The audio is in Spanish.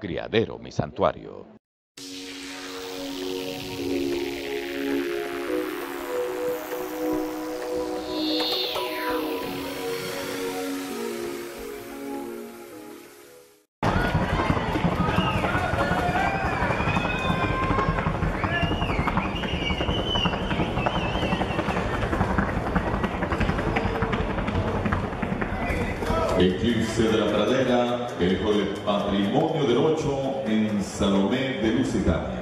Criadero Mi Santuario. Eclipse de la Pradera, el Patrimonio del 8 en Salomé de Lusitania.